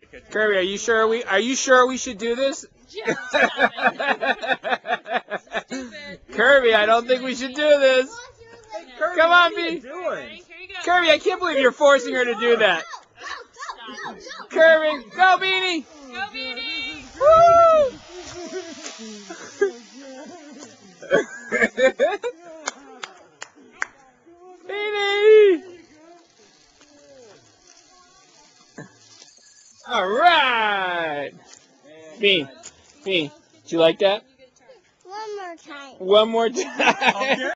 Kirby, are you sure we should do this? Kirby, I don't think we should do this. Come on, B. Kirby, I can't believe you're forcing her to do that. Kirby, go Beanie! Go Beanie! Woo! Beanie! All right. Bean, did you like that? One more time. One more time.